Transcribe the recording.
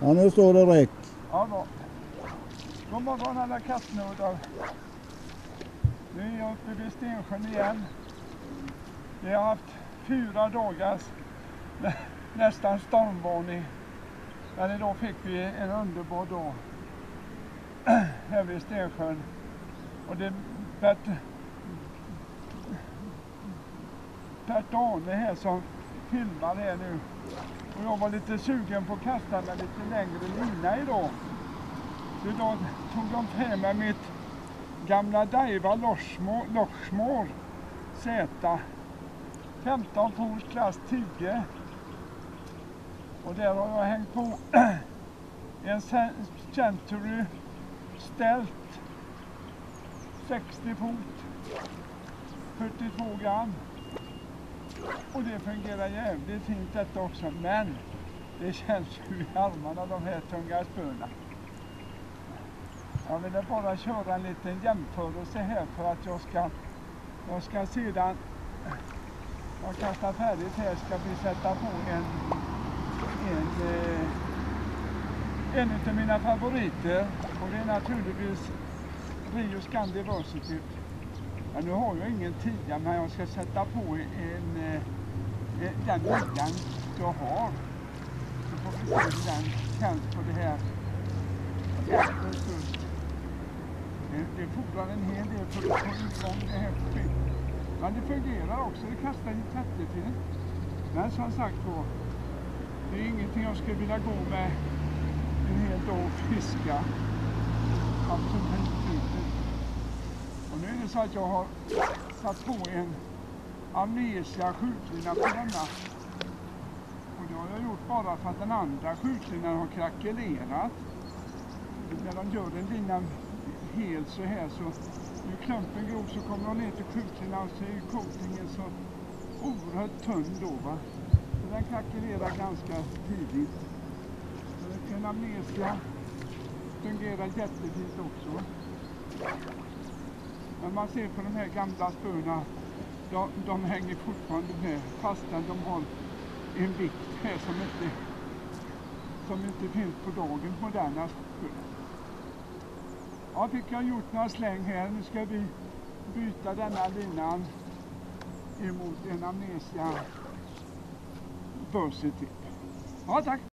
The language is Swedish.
Ja, nu står det räck. Ja, bra. God morgon alla kattnördar. Nu är jag uppe vid Stensjön igen. Vi har haft 4 dagars nästan stormvarning. Men idag fick vi en underbar dag här vid Stensjön. Och det är Bert-Arne här som filmar här nu. Och jag var lite sugen på att kasta med lite längre lina idag. Så idag tog de fram med mitt gamla Daiwa Lochsmore Z 15 fot klass 10. Och där har jag hängt på en Century Stealth 60 fot 42 gram. Och det fungerar jävligt fint detta också, men det känns ju i armarna de här tunga spöna. Jag ville bara köra en liten jämförelse här för att jag ska sedan, jag kastar färdigt här, ska vi sätta på en av mina favoriter, och det är naturligtvis Rio Scan Diversity. Ja, nu har jag ingen 10, men jag ska sätta på den ligan jag har. Så får vi se hur den känns på det här. Det fordrar en hel del för att få igång det här projektet. Men det fungerar också, det kastar ju jättefint. Men som sagt då, det är ingenting jag skulle vilja gå med en hel dag och fiska. Absolut inte. Och nu är det så att jag har satt på en amnesia skjutlina på denna. Och det har jag gjort bara för att den andra skjutlinan har krackelerat. När de gör en lina helt så här, så nu klumpen grov så kommer de ner till skjutlinan, så är coatingen så oerhört tunn då, va. Så den krackelerar ganska tidigt. Så en amnesia fungerar jättefint också. Men man ser på de här gamla spöna, de hänger fortfarande med fastän de har en vikt här som inte finns på dagens moderna spön. Jag fick jag gjort några släng här. Nu ska vi byta denna linan emot en amnesia Diversity. Ja, tack!